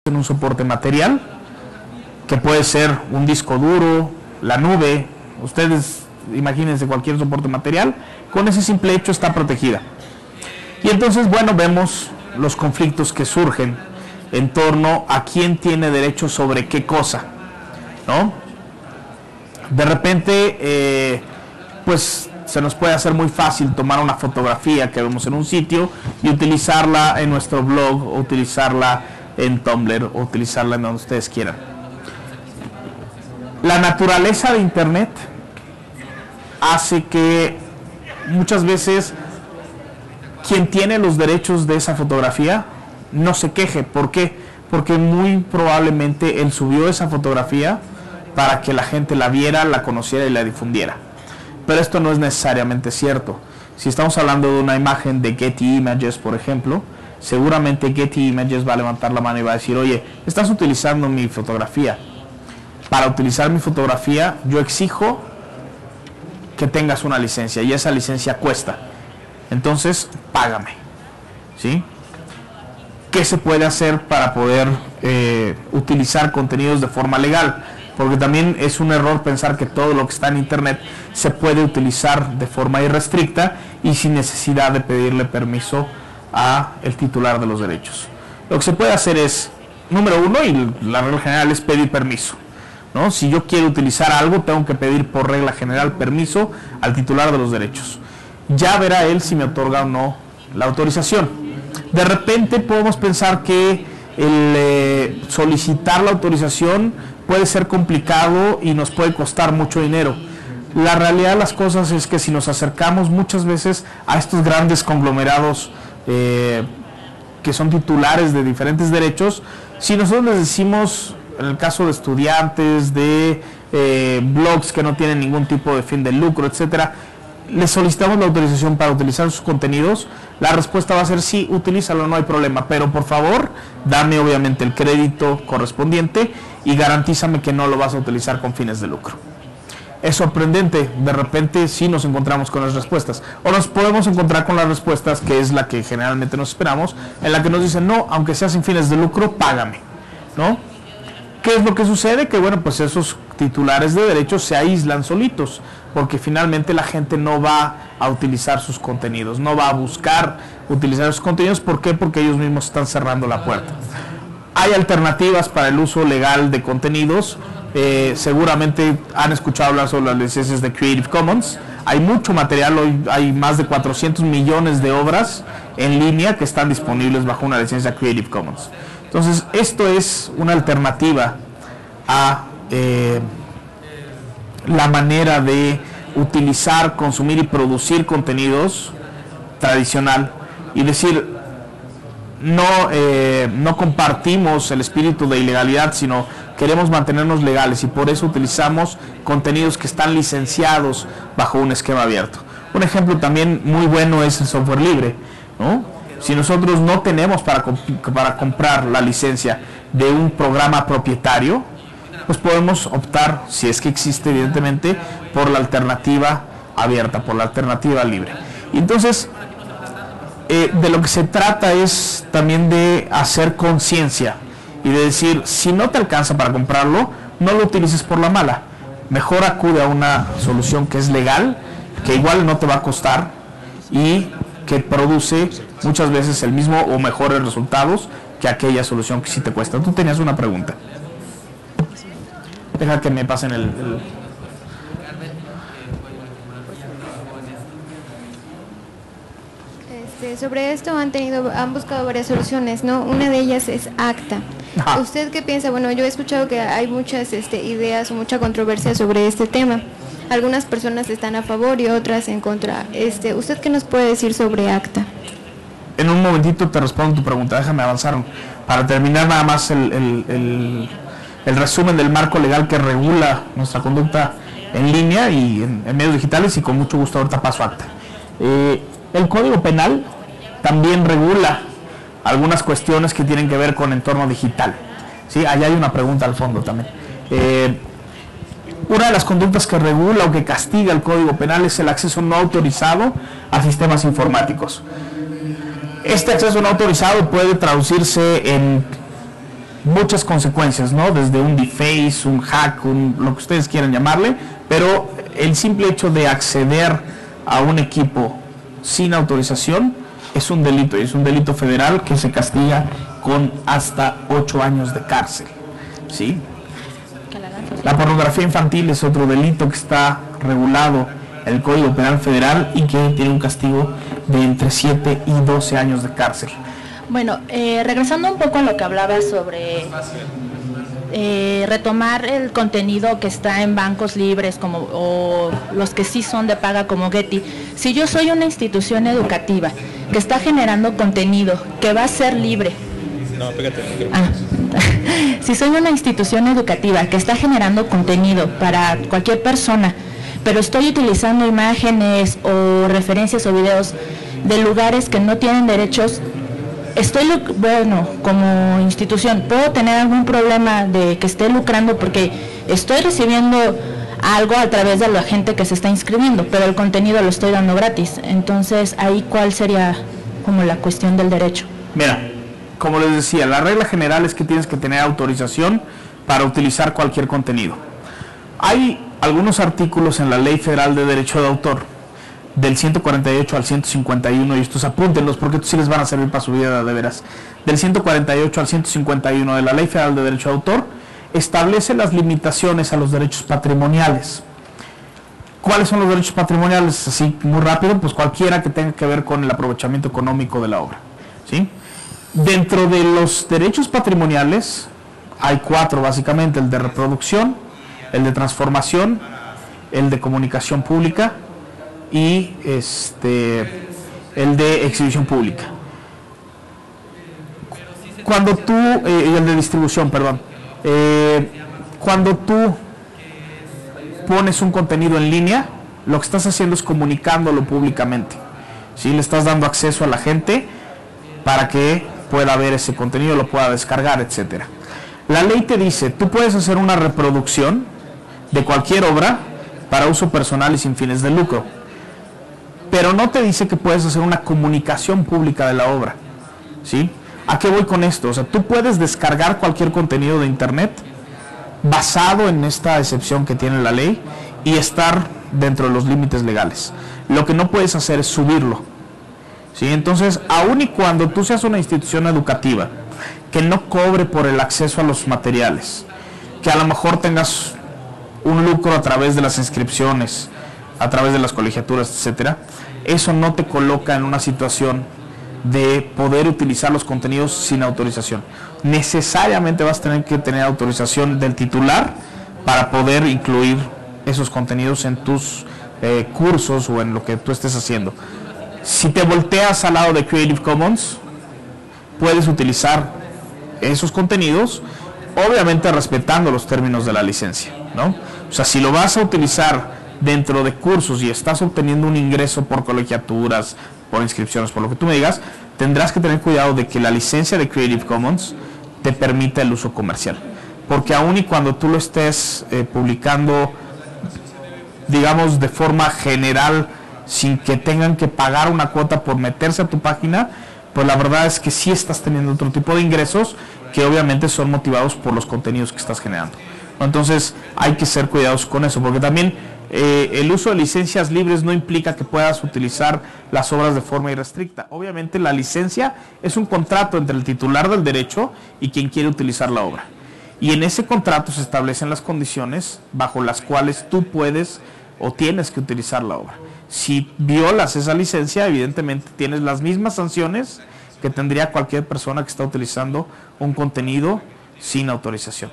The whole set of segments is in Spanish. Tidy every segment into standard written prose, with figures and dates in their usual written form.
en un soporte material, que puede ser un disco duro, la nube, ustedes imagínense cualquier soporte material, con ese simple hecho está protegida. Y entonces, bueno, vemos los conflictos que surgen en torno a quién tiene derecho sobre qué cosa, ¿no? De repente, pues se nos puede hacer muy fácil tomar una fotografía que vemos en un sitio y utilizarla en nuestro blog, o utilizarla en Tumblr, o utilizarla en donde ustedes quieran. La naturaleza de Internet hace que muchas veces quien tiene los derechos de esa fotografía no se queje. ¿Por qué? Porque muy probablemente él subió esa fotografía para que la gente la viera, la conociera y la difundiera. Pero esto no es necesariamente cierto. Si estamos hablando de una imagen de Getty Images, por ejemplo, seguramente Getty Images va a levantar la mano y va a decir: oye, estás utilizando mi fotografía. Para utilizar mi fotografía, yo exijo que tengas una licencia, y esa licencia cuesta. Entonces, págame. ¿Sí? ¿Qué se puede hacer para poder utilizar contenidos de forma legal? Porque también es un error pensar que todo lo que está en Internet se puede utilizar de forma irrestricta y sin necesidad de pedirle permiso a el titular de los derechos. Lo que se puede hacer es, número uno, y la regla general es pedir permiso, ¿no? Si yo quiero utilizar algo, tengo que pedir por regla general permiso al titular de los derechos. Ya verá él si me otorga o no la autorización. De repente podemos pensar que el solicitar la autorización puede ser complicado y nos puede costar mucho dinero. La realidad de las cosas es que si nos acercamos muchas veces a estos grandes conglomerados que son titulares de diferentes derechos, si nosotros les decimos, en el caso de estudiantes, de blogs que no tienen ningún tipo de fin de lucro, etcétera, les solicitamos la autorización para utilizar sus contenidos, la respuesta va a ser sí, utilízalo, no hay problema, pero por favor, dame obviamente el crédito correspondiente y garantízame que no lo vas a utilizar con fines de lucro. Es sorprendente, de repente sí nos encontramos con las respuestas, o nos podemos encontrar con las respuestas, que es la que generalmente nos esperamos, en la que nos dicen: no, aunque sea sin fines de lucro, págame, ¿no? ¿Qué es lo que sucede? Que bueno, pues esos titulares de derechos se aíslan solitos, porque finalmente la gente no va a utilizar sus contenidos, no va a buscar utilizar sus contenidos. ¿Por qué? Porque ellos mismos están cerrando la puerta. Hay alternativas para el uso legal de contenidos. Seguramente han escuchado hablar sobre las licencias de Creative Commons. Hay mucho material, hoy hay más de 400 millones de obras en línea que están disponibles bajo una licencia Creative Commons. Entonces, esto es una alternativa a la manera de utilizar, consumir y producir contenidos tradicional, y decir, no compartimos el espíritu de ilegalidad, sino queremos mantenernos legales, y por eso utilizamos contenidos que están licenciados bajo un esquema abierto. Un ejemplo también muy bueno es el software libre, ¿no? Si nosotros no tenemos para comprar la licencia de un programa propietario, pues podemos optar, si es que existe evidentemente, por la alternativa abierta, por la alternativa libre. Y entonces, de lo que se trata es también de hacer conciencia y de decir, si no te alcanza para comprarlo, no lo utilices por la mala. Mejor acude a una solución que es legal, que igual no te va a costar y que produce muchas veces el mismo o mejores resultados que aquella solución que sí te cuesta. Tú tenías una pregunta. Deja que me pasen el... Sobre esto han buscado varias soluciones, ¿no? Una de ellas es ACTA. Ajá. ¿Usted qué piensa? Bueno, yo he escuchado que hay muchas ideas o mucha controversia sobre este tema. Algunas personas están a favor y otras en contra. ¿Usted qué nos puede decir sobre ACTA? En un momentito te respondo tu pregunta, déjame avanzar. Para terminar nada más el resumen del marco legal que regula nuestra conducta en línea y en medios digitales, y con mucho gusto ahorita paso a ACTA. El Código Penal también regula algunas cuestiones que tienen que ver con entorno digital. ¿Sí? Allá hay una pregunta al fondo también. Una de las conductas que regula o que castiga el Código Penal es el acceso no autorizado a sistemas informáticos. Este acceso no autorizado puede traducirse en muchas consecuencias, ¿no? Desde un deface, un hack, lo que ustedes quieran llamarle, pero el simple hecho de acceder a un equipo sin autorización es un delito, y es un delito federal que se castiga con hasta 8 años de cárcel, ¿sí? La pornografía infantil es otro delito que está regulado en el Código Penal Federal y que tiene un castigo de entre 7 y 12 años de cárcel. Bueno, regresando un poco a lo que hablaba sobre retomar el contenido que está en bancos libres o los que sí son de paga como Getty. Si yo soy una institución educativa que está generando contenido que va a ser libre. No, pégate. Si soy una institución educativa que está generando contenido para cualquier persona, pero estoy utilizando imágenes o referencias o videos de lugares que no tienen derechos, como institución, ¿puedo tener algún problema de que esté lucrando porque estoy recibiendo algo a través de la gente que se está inscribiendo, pero el contenido lo estoy dando gratis? Entonces, ahí, ¿cuál sería como la cuestión del derecho? Mira, como les decía, la regla general es que tienes que tener autorización para utilizar cualquier contenido. Hay algunos artículos en la Ley Federal de Derecho de Autor, del 148 al 151, y estos apúntenlos porque estos sí les van a servir para su vida de veras. Del 148 al 151 de la Ley Federal de Derecho de Autor establece las limitaciones a los derechos patrimoniales. ¿Cuáles son los derechos patrimoniales? Así muy rápido, pues cualquiera que tenga que ver con el aprovechamiento económico de la obra, ¿sí? Dentro de los derechos patrimoniales hay 4 básicamente: el de reproducción, el de transformación, el de comunicación pública y el de exhibición pública. Cuando tú, y el de distribución, perdón, cuando tú pones un contenido en línea, lo que estás haciendo es comunicándolo públicamente, ¿sí? Le estás dando acceso a la gente para que pueda ver ese contenido, lo pueda descargar, etcétera. La ley te dice, tú puedes hacer una reproducción de cualquier obra para uso personal y sin fines de lucro, pero no te dice que puedes hacer una comunicación pública de la obra, ¿sí? ¿A qué voy con esto? O sea, tú puedes descargar cualquier contenido de internet basado en esta excepción que tiene la ley y estar dentro de los límites legales. Lo que no puedes hacer es subirlo, ¿sí? Entonces, aun y cuando tú seas una institución educativa que no cobre por el acceso a los materiales, que a lo mejor tengas un lucro a través de las inscripciones, a través de las colegiaturas, etcétera, eso no te coloca en una situación de poder utilizar los contenidos sin autorización. Necesariamente vas a tener que tener autorización del titular para poder incluir esos contenidos en tus cursos o en lo que tú estés haciendo. Si te volteas al lado de Creative Commons, puedes utilizar esos contenidos, obviamente respetando los términos de la licencia, ¿no? O sea, si lo vas a utilizar dentro de cursos y estás obteniendo un ingreso por colegiaturas, por inscripciones, por lo que tú me digas, tendrás que tener cuidado de que la licencia de Creative Commons te permita el uso comercial, porque aun y cuando tú lo estés publicando, digamos, de forma general, sin que tengan que pagar una cuota por meterse a tu página, pues la verdad es que sí estás teniendo otro tipo de ingresos que obviamente son motivados por los contenidos que estás generando. Entonces hay que ser cuidadosos con eso, porque también el uso de licencias libres no implica que puedas utilizar las obras de forma irrestricta. Obviamente la licencia es un contrato entre el titular del derecho y quien quiere utilizar la obra. Y en ese contrato se establecen las condiciones bajo las cuales tú puedes o tienes que utilizar la obra. Si violas esa licencia, evidentemente tienes las mismas sanciones que tendría cualquier persona que está utilizando un contenido sin autorización.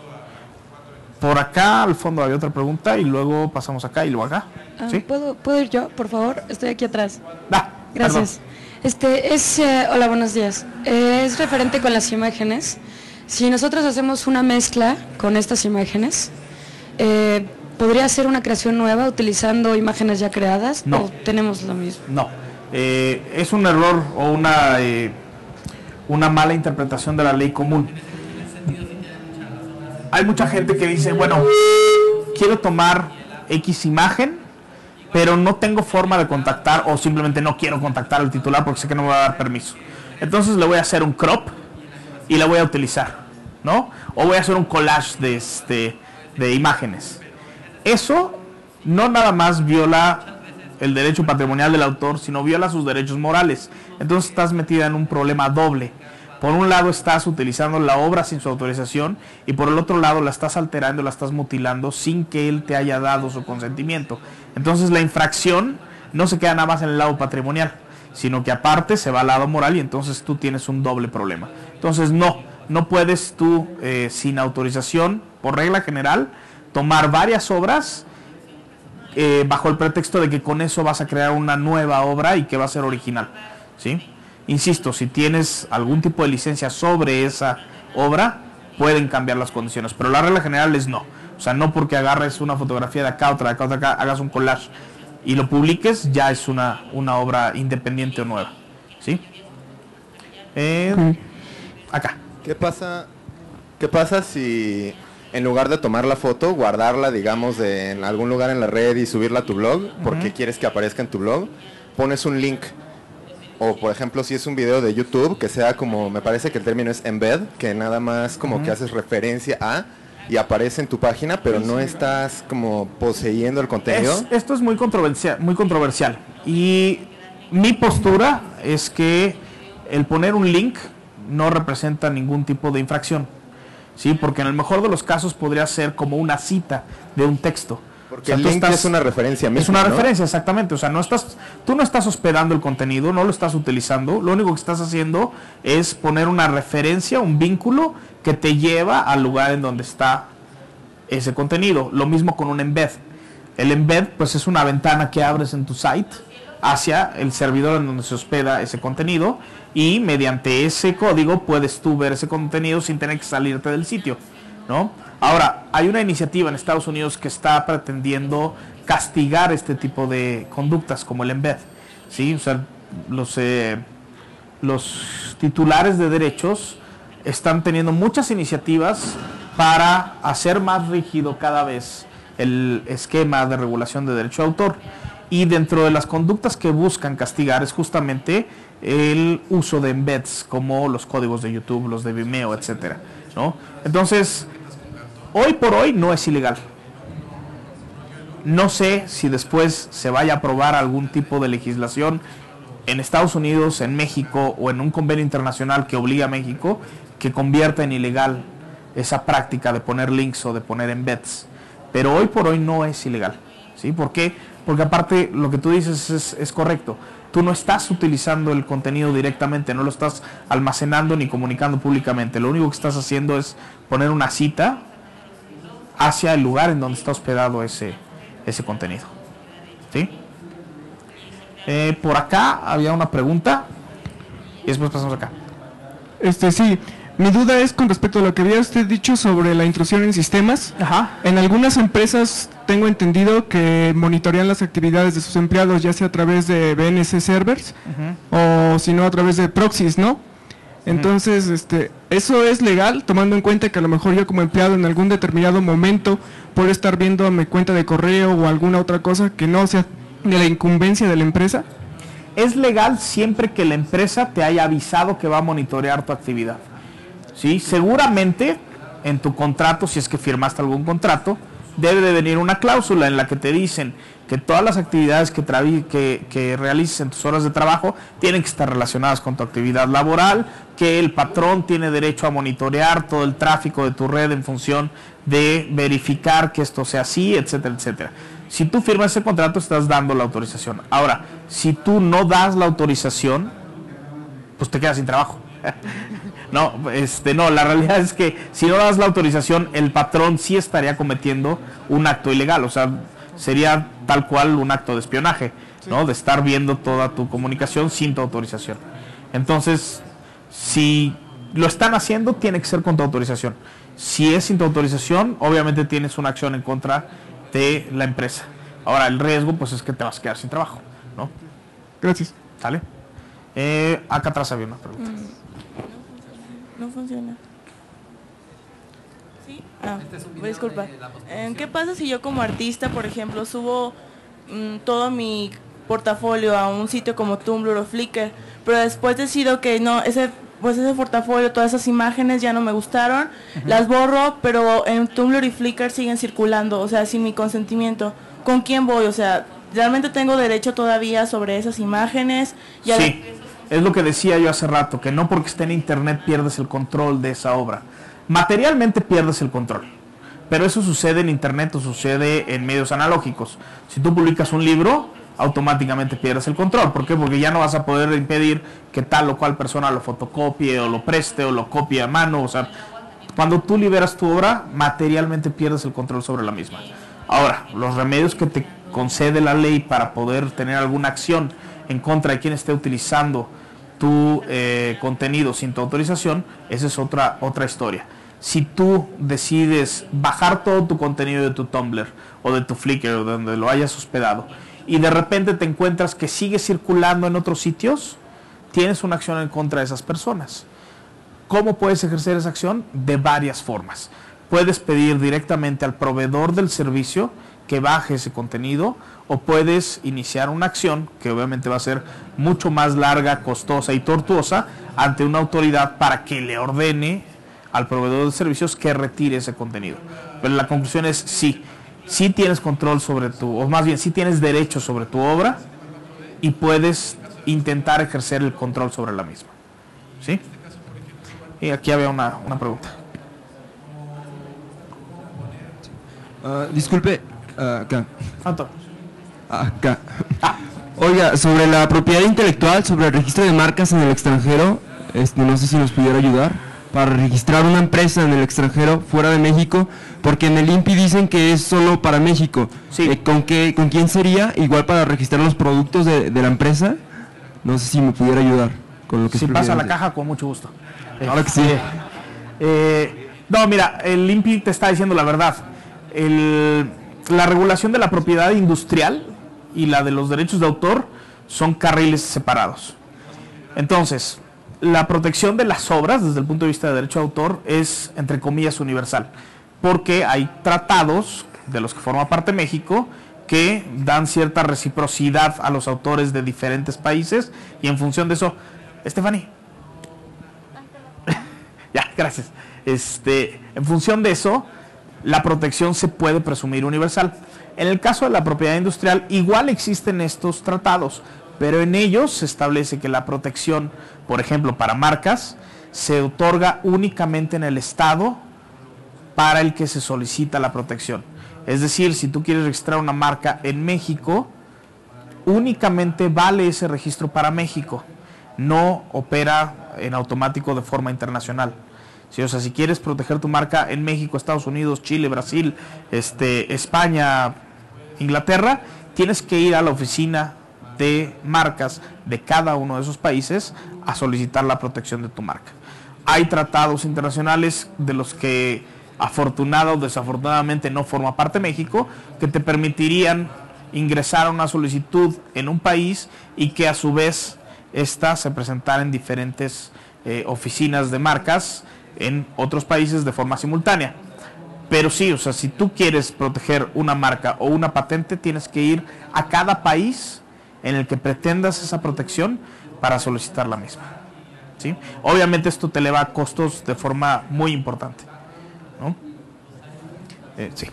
Por acá al fondo había otra pregunta y luego pasamos acá y luego acá. ¿Sí? ¿Puedo ir yo, por favor? Estoy aquí atrás. Gracias. Hola, buenos días. Es referente con las imágenes. Si nosotros hacemos una mezcla con estas imágenes, ¿podría ser una creación nueva utilizando imágenes ya creadas? No. ¿O tenemos lo mismo? No. Es un error o una mala interpretación de la ley común. Hay mucha gente que dice, bueno, quiero tomar X imagen, pero no tengo forma de contactar o simplemente no quiero contactar al titular porque sé que no me va a dar permiso. Entonces le voy a hacer un crop y la voy a utilizar, ¿no? O voy a hacer un collage de imágenes. Eso no nada más viola el derecho patrimonial del autor, sino viola sus derechos morales. Entonces estás metida en un problema doble. Por un lado estás utilizando la obra sin su autorización y por el otro lado la estás alterando, la estás mutilando sin que él te haya dado su consentimiento. Entonces la infracción no se queda nada más en el lado patrimonial, sino que aparte se va al lado moral y entonces tú tienes un doble problema. Entonces no puedes tú sin autorización, por regla general, tomar varias obras bajo el pretexto de que con eso vas a crear una nueva obra y que va a ser original, ¿sí? Insisto, si tienes algún tipo de licencia sobre esa obra, pueden cambiar las condiciones, pero la regla general es no. O sea, no porque agarres una fotografía de acá, otra de acá, otra de acá, hagas un collage y lo publiques, ya es una obra independiente o nueva, ¿sí? Acá. ¿Qué pasa si en lugar de tomar la foto, guardarla, digamos, en algún lugar en la red y subirla a tu blog, porque quieres que aparezca en tu blog, pones un link? O, por ejemplo, si es un video de YouTube, que sea como, me parece que el término es embed, que nada más como que haces referencia a y aparece en tu página, pero no estás como poseyendo el contenido. Esto es muy controversial. Y mi postura es que el poner un link no representa ningún tipo de infracción, ¿sí? Porque en el mejor de los casos podría ser como una cita de un texto. Porque el link es una referencia misma, es una ¿no? referencia, exactamente. O sea, tú no estás hospedando el contenido, no lo estás utilizando. Lo único que estás haciendo es poner una referencia, un vínculo que te lleva al lugar en donde está ese contenido. Lo mismo con un embed. El embed, pues, es una ventana que abres en tu site hacia el servidor en donde se hospeda ese contenido y mediante ese código puedes tú ver ese contenido sin tener que salirte del sitio, ¿no? Ahora, hay una iniciativa en Estados Unidos que está pretendiendo castigar este tipo de conductas como el embed, ¿sí? O sea, los titulares de derechos están teniendo muchas iniciativas para hacer más rígido cada vez el esquema de regulación de derecho de autor. Y dentro de las conductas que buscan castigar es justamente el uso de embeds, como los códigos de YouTube, los de Vimeo, etcétera, ¿no? Entonces, hoy por hoy no es ilegal. No sé si después se vaya a aprobar algún tipo de legislación en Estados Unidos, en México o en un convenio internacional que obliga a México que convierta en ilegal esa práctica de poner links o de poner embeds. Pero hoy por hoy no es ilegal, ¿sí? ¿Por qué? Porque aparte lo que tú dices es correcto. Tú no estás utilizando el contenido directamente, no lo estás almacenando ni comunicando públicamente. Lo único que estás haciendo es poner una cita hacia el lugar en donde está hospedado ese contenido, ¿sí? Por acá había una pregunta y después pasamos acá. Sí, mi duda es con respecto a lo que había usted dicho sobre la intrusión en sistemas. Ajá. En algunas empresas tengo entendido que monitorean las actividades de sus empleados, ya sea a través de VNC servers o si no a través de proxies, ¿no? Entonces, ¿eso es legal, tomando en cuenta que a lo mejor yo como empleado en algún determinado momento puedo estar viendo mi cuenta de correo o alguna otra cosa que no sea de la incumbencia de la empresa? Es legal siempre que la empresa te haya avisado que va a monitorear tu actividad, ¿sí? Seguramente en tu contrato, si es que firmaste algún contrato, debe de venir una cláusula en la que te dicen que todas las actividades que realices en tus horas de trabajo tienen que estar relacionadas con tu actividad laboral, que el patrón tiene derecho a monitorear todo el tráfico de tu red en función de verificar que esto sea así, etcétera, etcétera. Si tú firmas ese contrato, estás dando la autorización. Ahora, si tú no das la autorización, pues te quedas sin trabajo. No, la realidad es que si no das la autorización, el patrón sí estaría cometiendo un acto ilegal, o sea, sería tal cual un acto de espionaje, ¿no? De estar viendo toda tu comunicación sin tu autorización. Entonces, si lo están haciendo, tiene que ser con tu autorización. Si es sin tu autorización, obviamente tienes una acción en contra de la empresa. Ahora, el riesgo, pues, es que te vas a quedar sin trabajo, ¿no? Gracias. ¿Sale? Acá atrás había una pregunta. No funciona. ¿Sí? Disculpa. ¿Qué pasa si yo como artista, por ejemplo, subo todo mi portafolio a un sitio como Tumblr o Flickr, pero después decido que no, ese pues ese portafolio, todas esas imágenes ya no me gustaron, las borro, pero en Tumblr y Flickr siguen circulando, o sea, sin mi consentimiento. ¿Con quién voy? O sea, ¿realmente tengo derecho todavía sobre esas imágenes? Sí, es lo que decía yo hace rato, que no porque esté en internet pierdes el control de esa obra. Materialmente pierdes el control, pero eso sucede en internet o sucede en medios analógicos. Si tú publicas un libro, automáticamente pierdes el control. ¿Por qué? Porque ya no vas a poder impedir que tal o cual persona lo fotocopie o lo preste o lo copie a mano. O sea, cuando tú liberas tu obra, materialmente pierdes el control sobre la misma. Ahora, los remedios que te concede la ley para poder tener alguna acción en contra de quien esté utilizando tu contenido sin tu autorización, esa es otra historia. Si tú decides bajar todo tu contenido de tu Tumblr o de tu Flickr o de donde lo hayas hospedado y de repente te encuentras que sigue circulando en otros sitios, tienes una acción en contra de esas personas. ¿Cómo puedes ejercer esa acción? De varias formas. Puedes pedir directamente al proveedor del servicio que baje ese contenido, o puedes iniciar una acción que obviamente va a ser mucho más larga, costosa y tortuosa ante una autoridad para que le ordene al proveedor de servicios que retire ese contenido. Pero la conclusión es sí tienes control sobre o más bien sí tienes derecho sobre tu obra y puedes intentar ejercer el control sobre la misma. ¿Sí? Y aquí había una pregunta. Disculpe, acá. ¿Cuánto? Acá. Oiga, sobre la propiedad intelectual, sobre el registro de marcas en el extranjero, no sé si nos pudiera ayudar para registrar una empresa en el extranjero fuera de México, porque en el INPI dicen que es solo para México. Sí. ¿Con quién sería? Igual para registrar los productos de la empresa. No sé si me pudiera ayudar con lo que Si pasa a la caja, con mucho gusto. Ahora que sí. No, mira, el INPI te está diciendo la verdad. La regulación de la propiedad industrial y la de los derechos de autor son carriles separados. Entonces, la protección de las obras desde el punto de vista de derecho de autor es, entre comillas, universal, porque hay tratados de los que forma parte México que dan cierta reciprocidad a los autores de diferentes países, y en función de eso, Stephanie, ya, gracias. En función de eso, la protección se puede presumir universal. En el caso de la propiedad industrial, igual existen estos tratados, pero en ellos se establece que la protección, por ejemplo, para marcas, se otorga únicamente en el estado para el que se solicita la protección. Es decir, si tú quieres registrar una marca en México, únicamente vale ese registro para México, no opera en automático de forma internacional. Sí, o sea, si quieres proteger tu marca en México, Estados Unidos, Chile, Brasil, España, Inglaterra, tienes que ir a la oficina de marcas de cada uno de esos países a solicitar la protección de tu marca. Hay tratados internacionales de los que afortunada o desafortunadamente no forma parte México, que te permitirían ingresar a una solicitud en un país y que a su vez esta se presentara en diferentes oficinas de marcas en otros países de forma simultánea. Pero sí, o sea, si tú quieres proteger una marca o una patente, tienes que ir a cada país en el que pretendas esa protección para solicitar la misma. ¿Sí? Obviamente esto te eleva costos de forma muy importante, ¿no? Sí.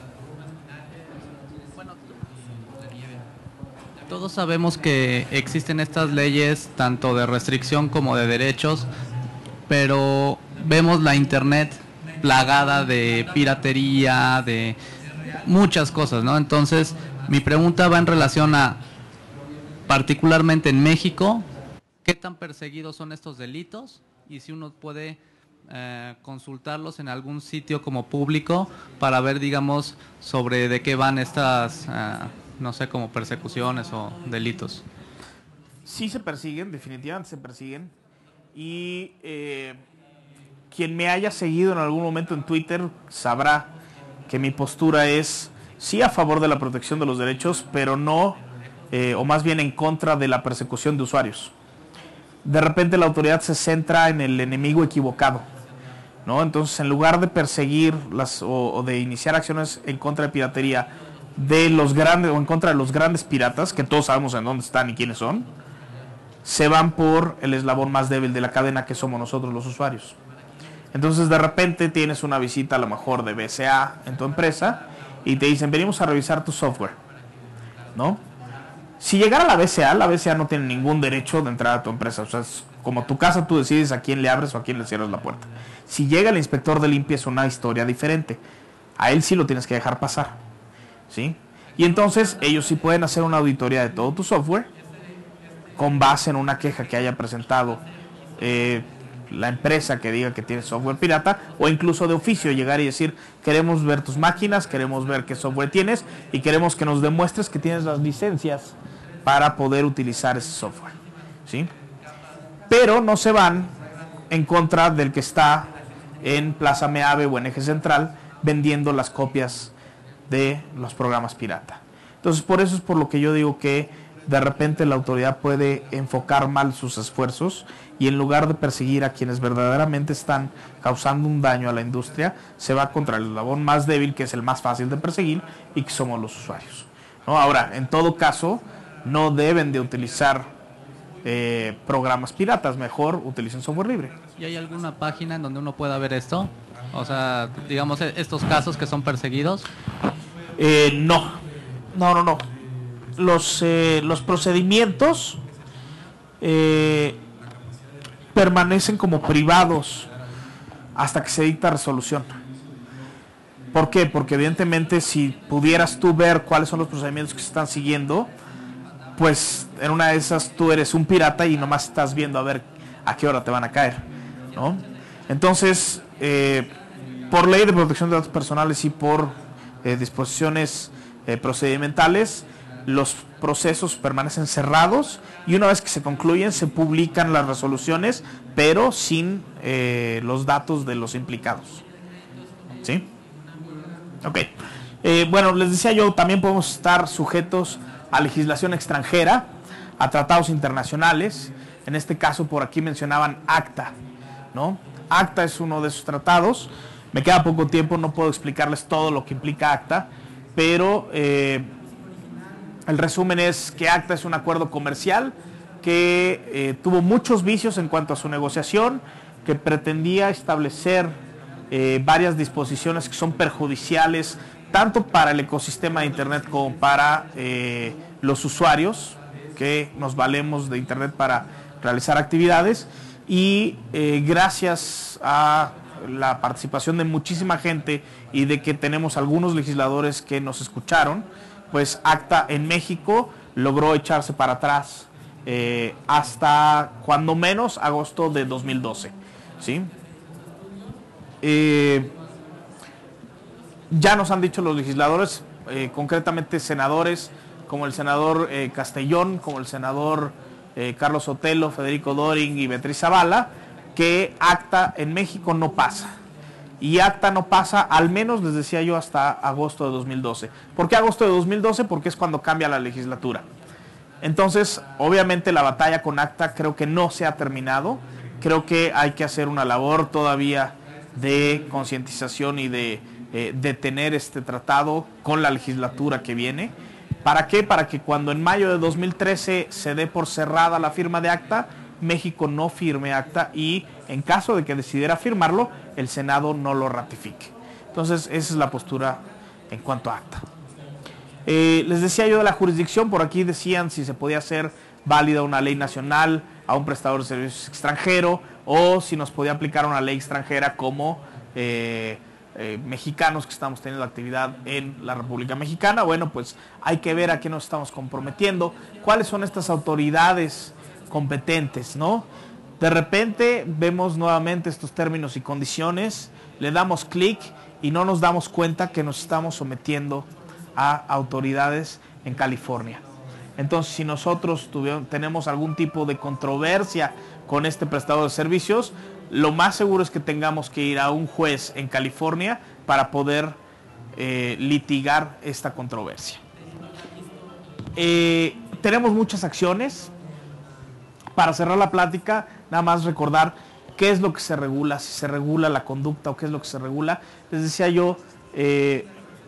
Todos sabemos que existen estas leyes tanto de restricción como de derechos, pero vemos la internet plagada de piratería, de muchas cosas, ¿no? Entonces, mi pregunta va en relación a, particularmente en México, ¿qué tan perseguidos son estos delitos? Y si uno puede consultarlos en algún sitio como público para ver, digamos, sobre de qué van estas, no sé, como persecuciones o delitos. Sí se persiguen, definitivamente se persiguen. Y quien me haya seguido en algún momento en Twitter sabrá que mi postura es sí a favor de la protección de los derechos, pero no, o más bien en contra de la persecución de usuarios. De repente la autoridad se centra en el enemigo equivocado, ¿no? Entonces, en lugar de perseguir o de iniciar acciones en contra de piratería de los grandes o en contra de los grandes piratas, que todos sabemos en dónde están y quiénes son, se van por el eslabón más débil de la cadena, que somos nosotros los usuarios. Entonces de repente tienes una visita a lo mejor de BCA en tu empresa y te dicen, venimos a revisar tu software, ¿no? Si llegara la BCA no tiene ningún derecho de entrar a tu empresa. O sea, es como tu casa, tú decides a quién le abres o a quién le cierras la puerta. Si llega el inspector de limpia es una historia diferente. A él sí lo tienes que dejar pasar, ¿sí? Y entonces ellos sí pueden hacer una auditoría de todo tu software con base en una queja que haya presentado la empresa que diga que tiene software pirata, o incluso de oficio llegar y decir, queremos ver tus máquinas, queremos ver qué software tienes y queremos que nos demuestres que tienes las licencias para poder utilizar ese software, ¿sí? Pero no se van en contra del que está en Plaza Meave o en Eje Central vendiendo las copias de los programas pirata. Entonces, por eso es por lo que yo digo que de repente la autoridad puede enfocar mal sus esfuerzos y en lugar de perseguir a quienes verdaderamente están causando un daño a la industria, se va contra el eslabón más débil, que es el más fácil de perseguir y que somos los usuarios, ¿no? Ahora, en todo caso, no deben de utilizar programas piratas, mejor utilicen software libre. ¿Y hay alguna página en donde uno pueda ver esto? O sea, digamos, estos casos que son perseguidos. No. Los procedimientos permanecen como privados hasta que se dicta resolución. ¿Por qué? Porque evidentemente si pudieras tú ver cuáles son los procedimientos que se están siguiendo, pues en una de esas tú eres un pirata y nomás estás viendo a ver a qué hora te van a caer, ¿no? Entonces, por ley de protección de datos personales y por disposiciones procedimentales, los procesos permanecen cerrados y una vez que se concluyen se publican las resoluciones, pero sin los datos de los implicados, ¿sí? Ok. Bueno, les decía yo, también podemos estar sujetos a legislación extranjera, a tratados internacionales. En este caso, por aquí mencionaban ACTA, ¿no? ACTA es uno de esos tratados. Me queda poco tiempo, no puedo explicarles todo lo que implica ACTA, pero el resumen es que ACTA es un acuerdo comercial que tuvo muchos vicios en cuanto a su negociación, que pretendía establecer varias disposiciones que son perjudiciales tanto para el ecosistema de Internet como para los usuarios que nos valemos de Internet para realizar actividades. Y gracias a la participación de muchísima gente y de que tenemos algunos legisladores que nos escucharon, pues ACTA en México logró echarse para atrás hasta cuando menos agosto de 2012, ¿sí? Ya nos han dicho los legisladores, concretamente senadores, como el senador Castellón, como el senador Carlos Sotelo, Federico Doring y Beatriz Zavala, que ACTA en México no pasa. Y ACTA no pasa, al menos les decía yo, hasta agosto de 2012. ¿Por qué agosto de 2012? Porque es cuando cambia la legislatura. Entonces, obviamente la batalla con ACTA creo que no se ha terminado. Creo que hay que hacer una labor todavía de concientización y de detener este tratado con la legislatura que viene. ¿Para qué? Para que cuando en mayo de 2013 se dé por cerrada la firma de ACTA, México no firme ACTA y en caso de que decidiera firmarlo, el Senado no lo ratifique. Entonces, esa es la postura en cuanto a ACTA. Les decía yo de la jurisdicción, por aquí decían si se podía hacer válida una ley nacional a un prestador de servicios extranjero o si nos podía aplicar una ley extranjera como mexicanos que estamos teniendo actividad en la República Mexicana. Bueno, pues hay que ver a qué nos estamos comprometiendo, cuáles son estas autoridades competentes, ¿no? De repente vemos nuevamente estos términos y condiciones, le damos clic y no nos damos cuenta que nos estamos sometiendo a autoridades en California. Entonces, si nosotros tenemos algún tipo de controversia con este prestador de servicios, lo más seguro es que tengamos que ir a un juez en California para poder litigar esta controversia. Tenemos muchas acciones. Para cerrar la plática, nada más recordar qué es lo que se regula, si se regula la conducta o qué es lo que se regula. Les decía yo,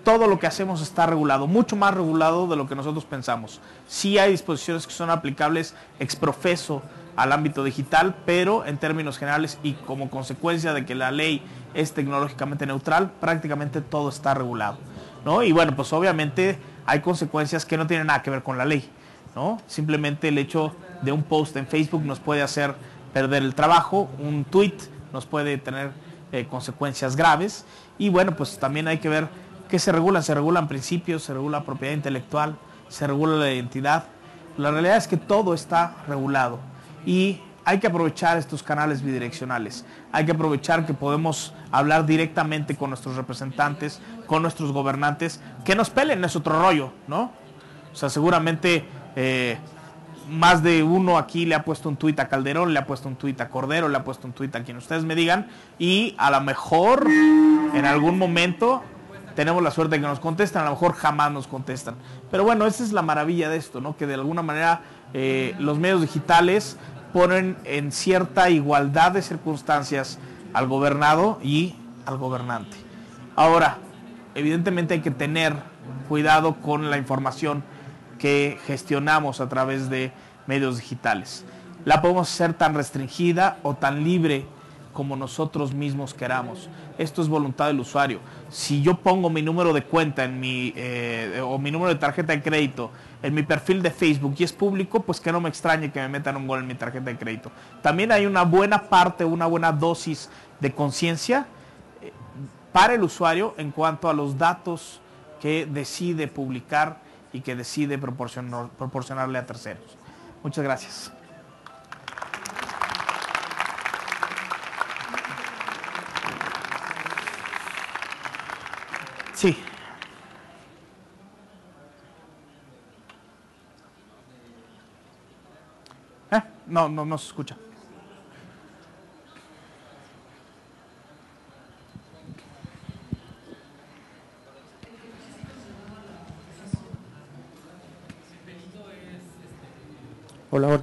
todo lo que hacemos está regulado, mucho más regulado de lo que nosotros pensamos. Sí hay disposiciones que son aplicables ex profeso al ámbito digital, pero en términos generales y como consecuencia de que la ley es tecnológicamente neutral, prácticamente todo está regulado, ¿no? Y bueno, pues obviamente hay consecuencias que no tienen nada que ver con la ley, ¿no? Simplemente el hecho de un post en Facebook nos puede hacer perder el trabajo, un tweet nos puede tener consecuencias graves, y bueno, pues también hay que ver qué se regulan principios, se regula propiedad intelectual, se regula la identidad. La realidad es que todo está regulado y hay que aprovechar estos canales bidireccionales, hay que aprovechar que podemos hablar directamente con nuestros representantes, con nuestros gobernantes, que nos peleen, es otro rollo, ¿no? O sea, seguramente más de uno aquí le ha puesto un tuit a Calderón, le ha puesto un tuit a Cordero, le ha puesto un tuit a quien ustedes me digan, y a lo mejor en algún momento tenemos la suerte de que nos contestan, a lo mejor jamás nos contestan. Pero bueno, esa es la maravilla de esto, ¿no? Que de alguna manera los medios digitales ponen en cierta igualdad de circunstancias al gobernado y al gobernante. Ahora, evidentemente hay que tener cuidado con la información que gestionamos a través de medios digitales. La podemos hacer tan restringida o tan libre como nosotros mismos queramos. Esto es voluntad del usuario. Si yo pongo mi número de cuenta en o mi número de tarjeta de crédito en mi perfil de Facebook y es público, pues que no me extrañe que me metan un gol en mi tarjeta de crédito. También hay una buena parte, una buena dosis de conciencia para el usuario en cuanto a los datos que decide publicar y que decide proporcionarle a terceros. Muchas gracias. Sí. No se escucha. Hola.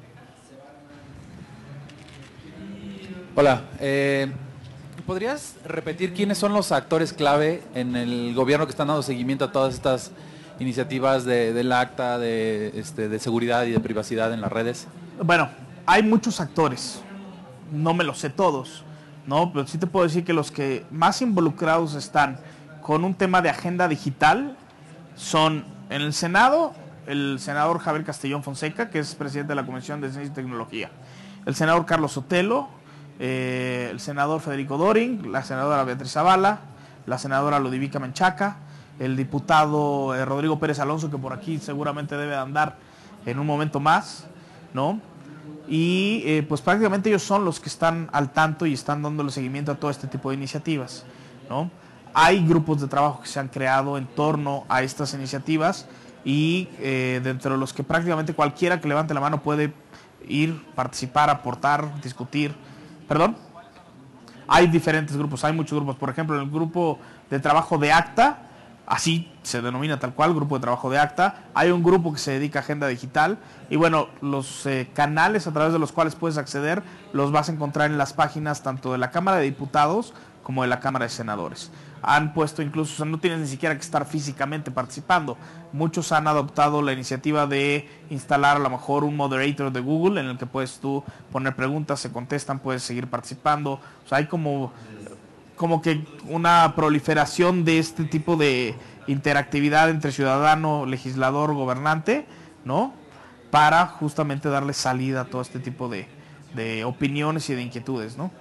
Hola. ¿Podrías repetir quiénes son los actores clave en el gobierno que están dando seguimiento a todas estas iniciativas del acta de seguridad y de privacidad en las redes? Bueno, hay muchos actores. No me los sé todos, ¿no? Pero sí te puedo decir que los que más involucrados están con un tema de agenda digital son en el Senado, el senador Javier Castellón Fonseca, que es presidente de la Comisión de Ciencia y Tecnología, el senador Carlos Sotelo, el senador Federico Doring, la senadora Beatriz Zavala, la senadora Ludovica Menchaca, el diputado Rodrigo Pérez Alonso, que por aquí seguramente debe de andar en un momento más, ¿no? Y pues prácticamente ellos son los que están al tanto y están dándole seguimiento a todo este tipo de iniciativas, ¿no? Hay grupos de trabajo que se han creado en torno a estas iniciativas y dentro de los que prácticamente cualquiera que levante la mano puede ir, participar, aportar, discutir. ¿Perdón? Hay diferentes grupos, hay muchos grupos. Por ejemplo, en el grupo de trabajo de ACTA, así se denomina tal cual, grupo de trabajo de ACTA, hay un grupo que se dedica a agenda digital y bueno, los canales a través de los cuales puedes acceder los vas a encontrar en las páginas tanto de la Cámara de Diputados como de la Cámara de Senadores. Han puesto incluso, o sea, no tienes ni siquiera que estar físicamente participando. Muchos han adoptado la iniciativa de instalar a lo mejor un moderator de Google en el que puedes tú poner preguntas, se contestan, puedes seguir participando. O sea, hay como que una proliferación de este tipo de interactividad entre ciudadano, legislador, gobernante, ¿no? Para justamente darle salida a todo este tipo de opiniones y de inquietudes, ¿no?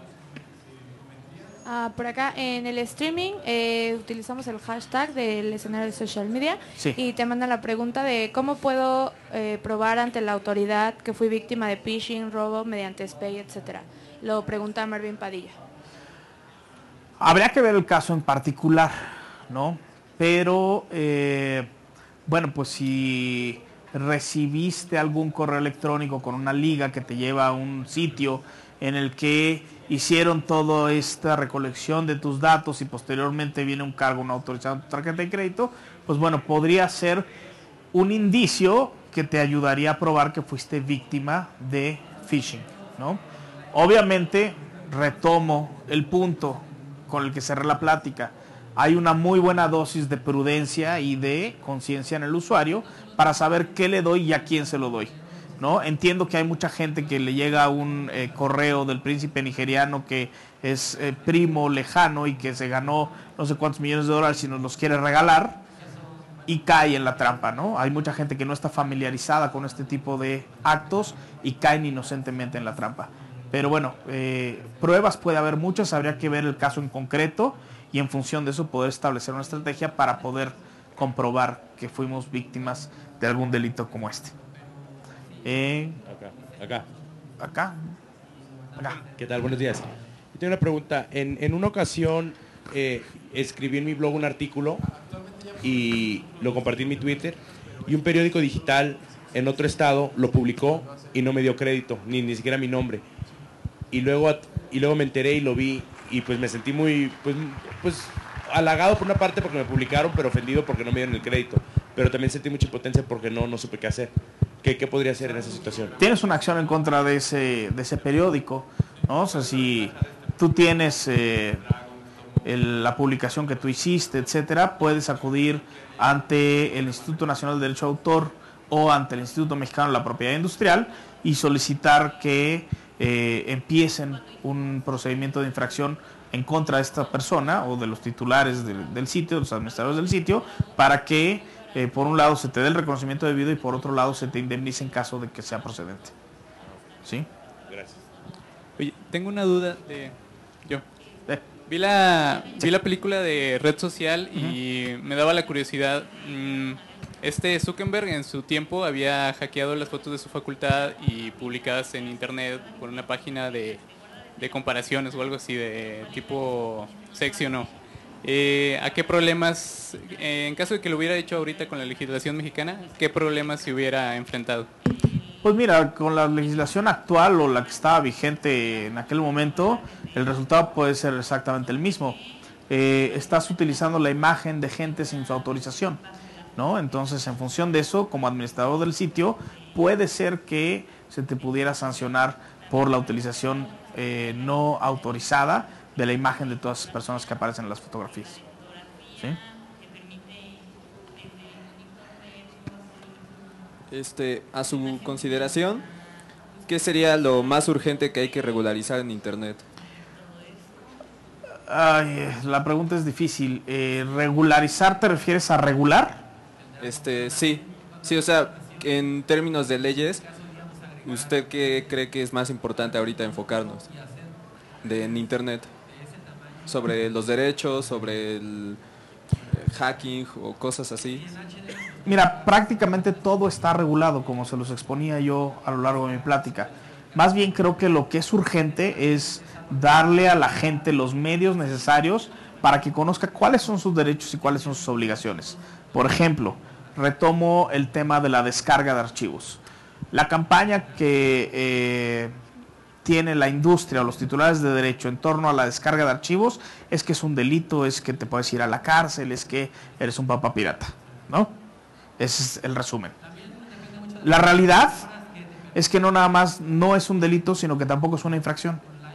Por acá en el streaming utilizamos el hashtag del escenario de social media, sí. Y te mandan la pregunta de cómo puedo probar ante la autoridad que fui víctima de phishing, robo mediante SPAY, etcétera. Lo pregunta Marvin Padilla. Habría que ver el caso en particular, ¿no? Pero, bueno, pues si recibiste algún correo electrónico con una liga que te lleva a un sitio en el que hicieron toda esta recolección de tus datos y posteriormente viene un cargo, una autorización de tu tarjeta de crédito, pues bueno, podría ser un indicio que te ayudaría a probar que fuiste víctima de phishing, ¿no? Obviamente, retomo el punto con el que cerré la plática. hay una muy buena dosis de prudencia y de conciencia en el usuario para saber qué le doy y a quién se lo doy, ¿no? Entiendo que hay mucha gente que le llega un correo del príncipe nigeriano que es primo lejano y que se ganó no sé cuántos millones de dólares y nos los quiere regalar y cae en la trampa, ¿no? Hay mucha gente que no está familiarizada con este tipo de actos y caen inocentemente en la trampa. Pero bueno, pruebas puede haber muchas, habría que ver el caso en concreto y en función de eso poder establecer una estrategia para poder comprobar que fuimos víctimas de algún delito como este. Acá. ¿Qué tal? Buenos días. Yo tengo una pregunta. En una ocasión escribí en mi blog un artículo y lo compartí en mi Twitter y un periódico digital en otro estado lo publicó y no me dio crédito, ni siquiera mi nombre. Y luego me enteré y lo vi y pues me sentí muy pues halagado por una parte porque me publicaron, pero ofendido porque no me dieron el crédito. Pero también sentí mucha impotencia porque no supe qué hacer. ¿Qué podría hacer en esa situación? Tienes una acción en contra de ese periódico, ¿no? O sea, si tú tienes la publicación que tú hiciste, etcétera, puedes acudir ante el Instituto Nacional de Derecho de Autor o ante el Instituto Mexicano de la Propiedad Industrial y solicitar que empiecen un procedimiento de infracción en contra de esta persona o de los titulares del sitio, de los administradores del sitio, para que por un lado se te dé el reconocimiento debido y por otro lado se te indemnice en caso de que sea procedente. ¿Sí? Gracias. Oye, tengo una duda Vi la película de Red Social y me daba la curiosidad. Este Zuckerberg en su tiempo había hackeado las fotos de su facultad y publicadas en internet por una página de comparaciones o algo así de tipo sexy o no. ¿A qué problemas, en caso de que lo hubiera hecho ahorita con la legislación mexicana, qué problemas se hubiera enfrentado? Pues mira, con la legislación actual o la que estaba vigente en aquel momento, el resultado puede ser exactamente el mismo. Estás utilizando la imagen de gente sin su autorización, ¿no? Entonces, en función de eso, como administrador del sitio, puede ser que se te pudiera sancionar por la utilización no autorizada de la imagen de todas las personas que aparecen en las fotografías. ¿Sí? A su consideración, ¿qué sería lo más urgente que hay que regularizar en Internet? La pregunta es difícil. ¿Regularizar te refieres a regular? Sí, o sea, en términos de leyes, ¿usted qué cree que es más importante ahorita enfocarnos en Internet? ¿Sobre los derechos, sobre el hacking o cosas así? Mira, prácticamente todo está regulado, como se los exponía yo a lo largo de mi plática. Más bien creo que lo que es urgente es darle a la gente los medios necesarios para que conozca cuáles son sus derechos y cuáles son sus obligaciones. Por ejemplo, retomo el tema de la descarga de archivos. La campaña que tiene la industria o los titulares de derecho en torno a la descarga de archivos es que es un delito, es que te puedes ir a la cárcel, es que eres un papá pirata, ¿no? Ese es el resumen. La realidad es que no nada más no es un delito, sino que tampoco es una infracción.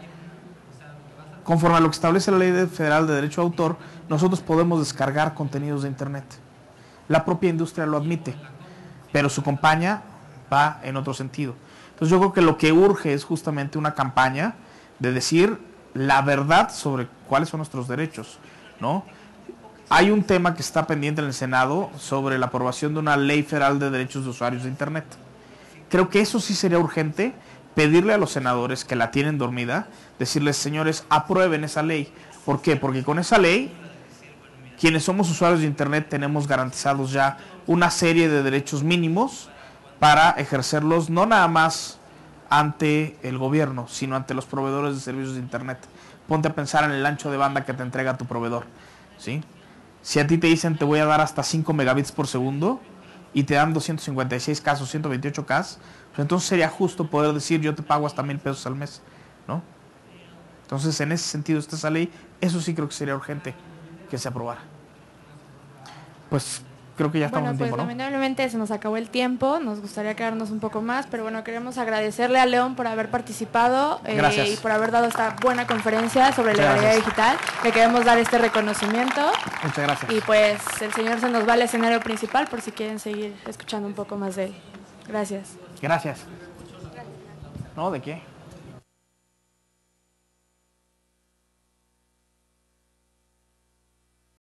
Conforme a lo que establece la Ley Federal de Derecho de Autor, nosotros podemos descargar contenidos de Internet. La propia industria lo admite, pero su campaña va en otro sentido. Entonces yo creo que lo que urge es justamente una campaña de decir la verdad sobre cuáles son nuestros derechos, ¿no? Hay un tema que está pendiente en el Senado sobre la aprobación de una ley federal de derechos de usuarios de Internet. Creo que eso sí sería urgente, pedirle a los senadores que la tienen dormida, decirles, señores, aprueben esa ley. ¿Por qué? Porque con esa ley, quienes somos usuarios de Internet tenemos garantizados ya una serie de derechos mínimos para ejercerlos no nada más ante el gobierno, sino ante los proveedores de servicios de Internet. Ponte a pensar en el ancho de banda que te entrega tu proveedor, ¿sí? Si a ti te dicen te voy a dar hasta 5 megabits por segundo y te dan 256K o 128K, pues entonces sería justo poder decir yo te pago hasta 1,000 pesos al mes, ¿no? Entonces en ese sentido esa ley, eso sí creo que sería urgente que se aprobara. Pues creo que ya estamos Bueno, en pues tiempo, ¿no? lamentablemente se nos acabó el tiempo, nos gustaría quedarnos un poco más, pero bueno, queremos agradecerle a León por haber participado Gracias. y por haber dado esta buena conferencia sobre Muchas legalidad gracias. digital. Le queremos dar este reconocimiento. Muchas gracias. Y pues el señor se nos va al escenario principal por si quieren seguir escuchando un poco más de él. Gracias. Gracias. ¿No? ¿De qué?